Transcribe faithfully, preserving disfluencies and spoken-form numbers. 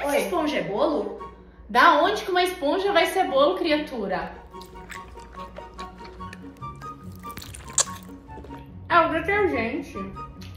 que essa esponja é bolo? Da onde que uma esponja vai ser bolo, criatura? É o detergente.